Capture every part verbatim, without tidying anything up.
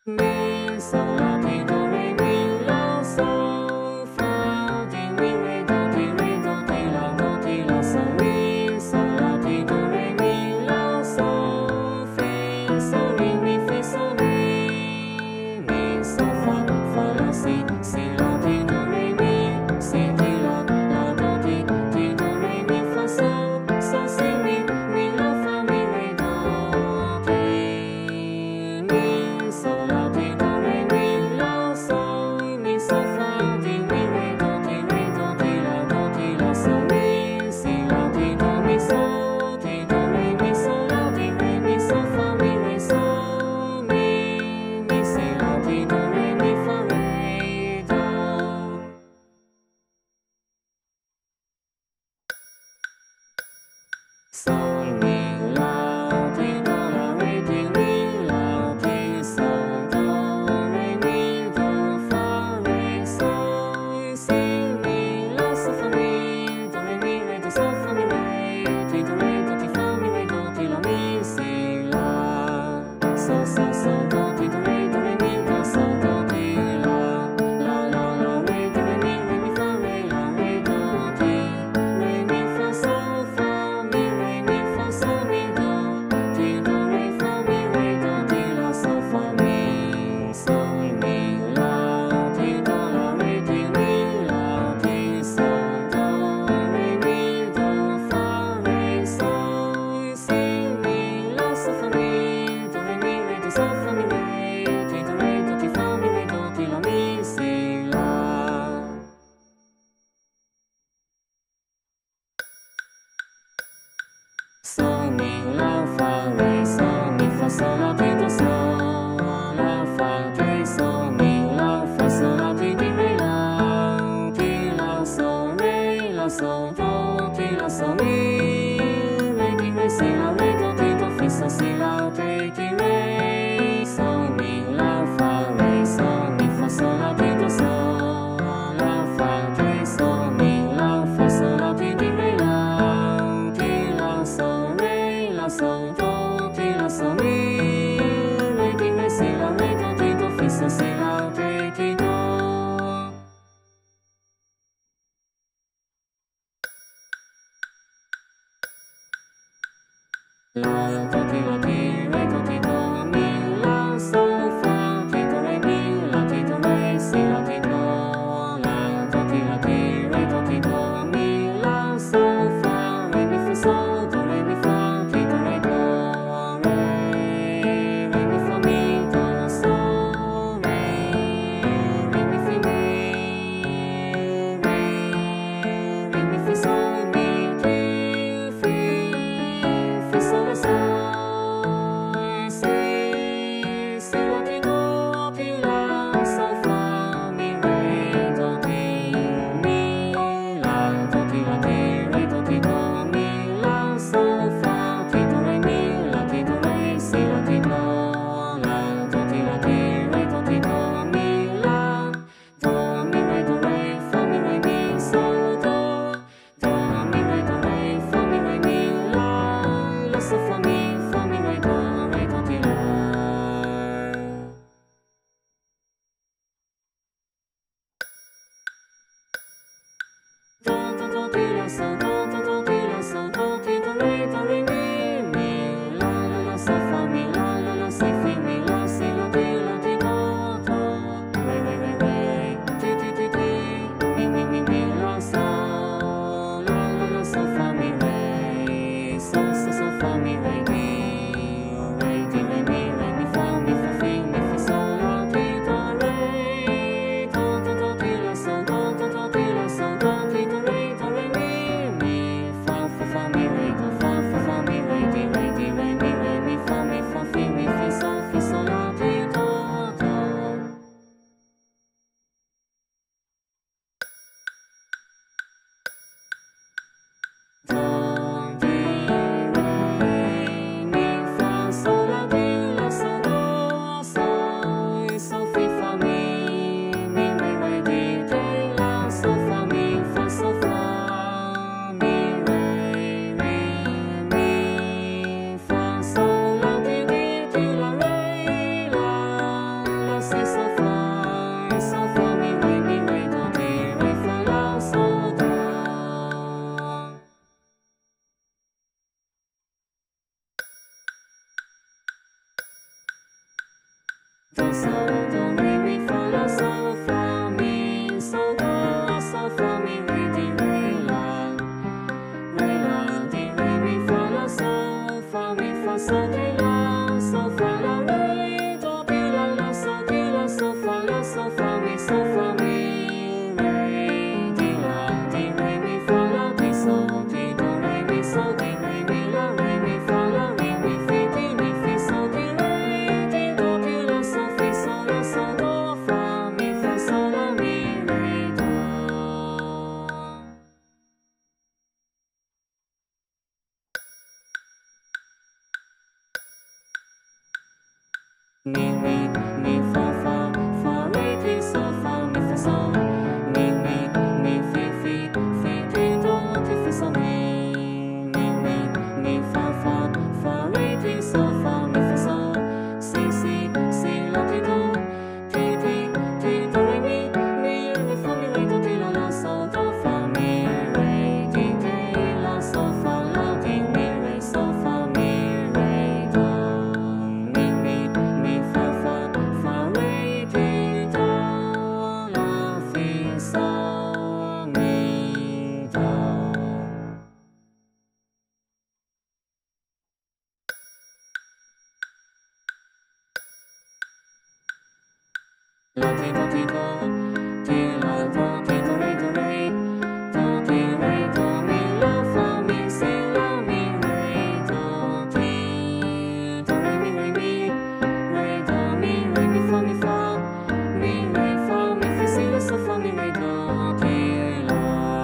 Mi, sol, la, ti, do, re, mi, la, sol, fa, ti, mi, re, do, ti, re, do, ti, la, do, ti, la, sol, mi, sol, la, ti, do, re, mi, la, sol, fe, sol, re, mi, fe, sol, mi, mi, sol, fa, fa, la, si, si, la, ti, do, re, mi, si, ti, la, la, do, ti, ti, do, re, mi, fa, sol, sol, si, mi, mi, la, fa, mi, re, do, ti, mi, sol, la, ti, do, re, mi, la, sol, mi, sol, fa, ti, mi, re, do, ti, re, do, ti, la, do, ti, la, sol, mi, si, la, ti, do, mi, sol, ti, do, re, mi, sol, la, ti, re, mi, sol, fa, mi, re, sol, mi, mi, si, la, ti, do, re, mi, fa, re, do. Sol, mi, la, ti, do, la, re, ti, mi, la, ti, sol, do, re, mi, do, fa, re, sol, si, mi, la, sol, fa, mi, do, re, mi, re, do, sol, fa, mi, re, ti, do, re, do, ti, fa, mi, re, do, ti, la, mi, si, la, sol, sol, sol, do, ti, do, re, do, re, mi, do, sol, do, ti, la, la, la, la, re, do, re, mi, re, mi, fa, re, la, re, do, ti, re, mi, fa, sol, fa, mi, re, mi, fa, sol, mi, do, ti, do, re, fa, mi, re, do, ti, la, sol, fa, mi, sol, mi, la, ti, do, la, re, ti, mi, la, ti, sol, do, re, mi, do, fa, re, sol, si, mi, la, sol, fa, mi, do, re, mi, re, do, sol, fa, mi, re, ti, do, re, do, ti, fa, mi, re, do, ti, la, mi, si, la. Sol, mi, la, fa, re, sol, mi, fa, sol, la, ti, do, sol, la, fa, re, sol, mi, la, fa, sol, la, ti, di, re, la, ti, la, sol, re, la, sol, do, ti, la, sol, mi, re, di, re, si, la, re, do, ti, do, fi, sol, si, la, re, ti, re, sol, mi, la, fa, re, sol, mi, fa, sol, la, ti, do, sol, la, fa, re, sol, mi, la, fa, sol, la, ti, di, re, la, ti, la, sol, re, la, sol, do, ti, la, sol, mi, re, di, re, si, la, re, do, ti, do, fi, sol, si, la, re, ti, do. La, do, ti, la, ti, re, do, ti, do, mi, la, sol, fa, ti, do, re, mi, la, ti, do, re, si, la, ti, do, la, do, ti, la, ti, re, do, ti, do, mi, la, sol, fa, re, mi, fa, sol, do, re, mi, fa, ti, do, re, do, re, re, mi, fa, mi, do, sol, re, re, mi, fi, mi, re, re, mi, fi, sol, mi, ti, fi, fi, sol, la, sol. mi mi mi fa fa fa re ti sol fa mi fa sol mi mi mi fi fi fi ti do ti fi sol mi mi mi mi fa fa fa re ti sol fa mi fa sol si si si la ti do ti ti ti do re mi mi re fa mi re do ti la la sol do fa mi re ti ti la sol fa la ti mi re sol fa mi re do mi mi mi fa fa fa re ti do la fi sol mi do. La ti do ti do ti la do ti do re do re do ti re do mi la fa mi si la mi re do ti do re mi re mi re do mi re mi fa mi fa mi re fa mi fi si la so fa mi re do ti la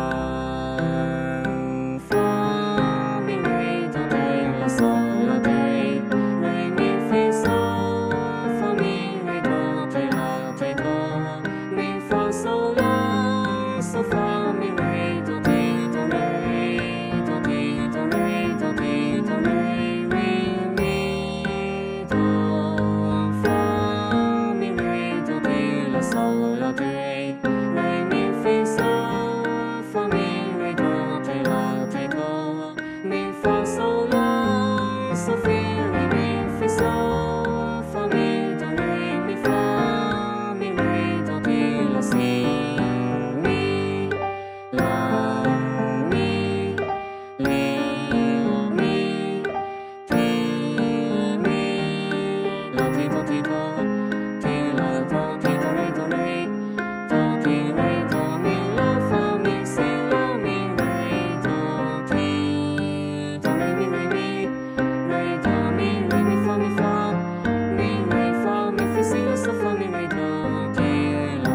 fa mi re do te la sol la te re mi fi sol fa mi re do te la te do mi fa sol la so fa mi re do ti do re do ti do re do ti do re re mi do fa mi re do ti la sol la te re mi fi sol fa mi re do te la te do mi fa sol la so fi re mi fi sol fa mi do re mi fa mi re do ti la si mi la mi li mi ti mi la ti do ti do ti la do ti do re do re do ti re do mi la fa mi si la mi re do ti do re mi re mi re do mi re mi fa mi fa mi re fa mi fi si la so fa mi re do ti la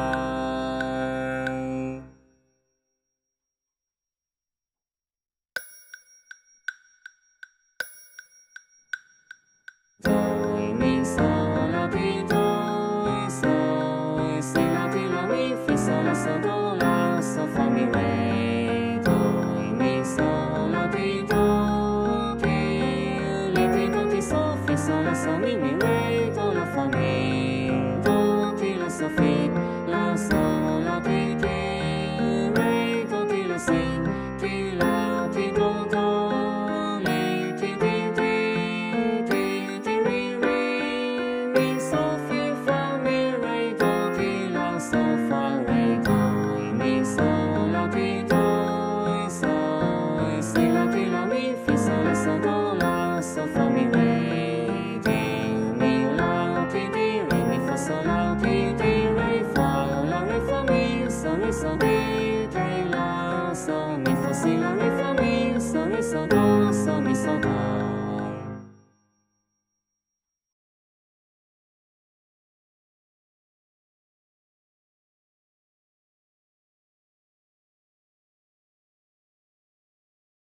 do mi sol la ti do sol si la ti la mi fi sol la so do la so fa mi re do mi sol la ti do ti li ti do ti so fi sol la so mi mi re do la fa mi do ti la so fi la sol la ti ti re do ti la si ti la ti do do li ti ti ti ti ti re re mi so fi fa mi re do ti la so fa re do mi sol la ti do sol si la ti la mi fi sol la so do la so fa mi re ti mi la ti ti re mi fa sol la ti ti re fa la re fa mi sol re sol ti ti la sol mi fa si la re fa mi sol re sol do